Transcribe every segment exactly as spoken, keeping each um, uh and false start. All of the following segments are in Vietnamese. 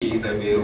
Đại biểu,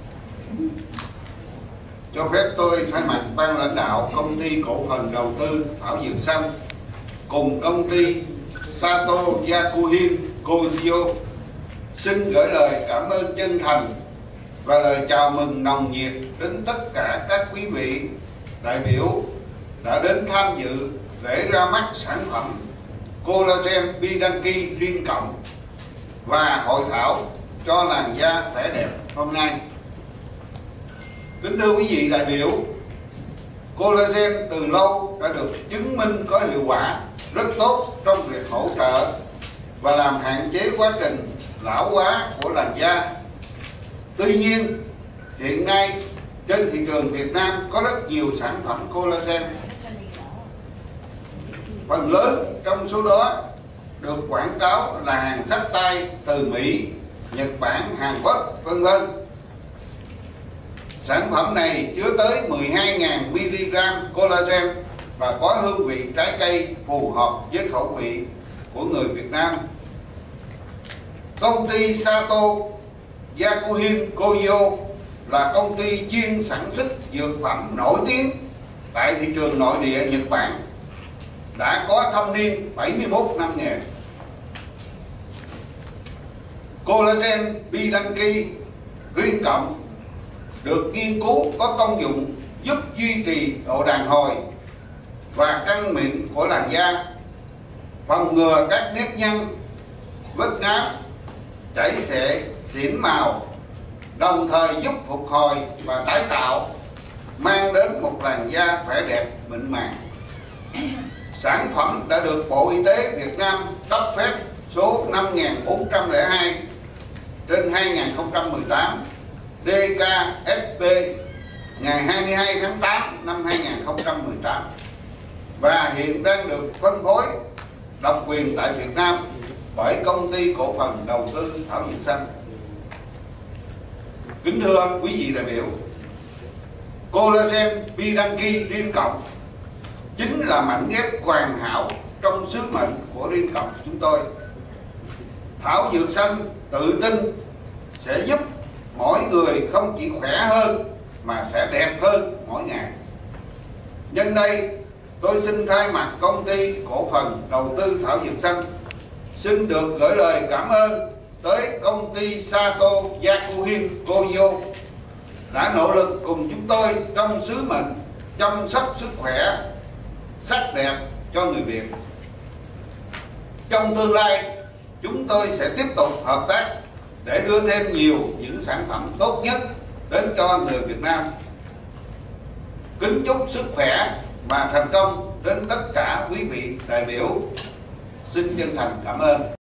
cho phép tôi thay mặt ban lãnh đạo công ty cổ phần đầu tư Thảo Dược Xanh cùng công ty Sato Yakuhin Kogyo xin gửi lời cảm ơn chân thành và lời chào mừng nồng nhiệt đến tất cả các quý vị đại biểu đã đến tham dự lễ ra mắt sản phẩm Collagen Bidanki Liên Cộng và hội thảo cho làn da khỏe đẹp hôm nay. Kính thưa quý vị đại biểu, collagen từ lâu đã được chứng minh có hiệu quả rất tốt trong việc hỗ trợ và làm hạn chế quá trình lão hóa của làn da. Tuy nhiên, hiện nay trên thị trường Việt Nam có rất nhiều sản phẩm collagen. Phần lớn trong số đó được quảng cáo là hàng xách tay từ Mỹ, Nhật Bản, Hàn Quốc, vân vân. Sản phẩm này chứa tới mười hai nghìn mi li gam collagen và có hương vị trái cây phù hợp với khẩu vị của người Việt Nam. Công ty Sato Yakuhin Kogyo là công ty chuyên sản xuất dược phẩm nổi tiếng tại thị trường nội địa Nhật Bản, đã có thâm niên bảy mươi mốt năm nghề. Collagen Bidanki Liên Cộng được nghiên cứu có công dụng giúp duy trì độ đàn hồi và căng mịn của làn da, phòng ngừa các nếp nhăn, vết nám, chảy xệ, xỉn màu, đồng thời giúp phục hồi và tái tạo, mang đến một làn da khỏe đẹp mịn màng. Sản phẩm đã được Bộ Y tế Việt Nam cấp phép số năm nghìn bốn trăm lẻ hai trên hai nghìn không trăm mười tám D K S P ngày hai mươi hai tháng tám năm hai nghìn không trăm mười tám và hiện đang được phân phối độc quyền tại Việt Nam bởi công ty cổ phần đầu tư Thảo Dược Xanh. Kính thưa quý vị đại biểu, Collagen Bidanki Liên Cộng chính là mảnh ghép hoàn hảo trong sứ mệnh của Liên Cộng chúng tôi. Thảo Dược Xanh tự tin sẽ giúp mỗi người không chỉ khỏe hơn mà sẽ đẹp hơn mỗi ngày. Nhân đây, tôi xin thay mặt công ty cổ phần đầu tư Thảo Dược Xanh xin được gửi lời cảm ơn tới công ty Sato Yakuhin Kogyo đã nỗ lực cùng chúng tôi trong sứ mệnh chăm sóc sức khỏe, sắc đẹp cho người Việt. Trong tương lai, chúng tôi sẽ tiếp tục hợp tác để đưa thêm nhiều những sản phẩm tốt nhất đến cho người Việt Nam. Kính chúc sức khỏe và thành công đến tất cả quý vị đại biểu. Xin chân thành cảm ơn.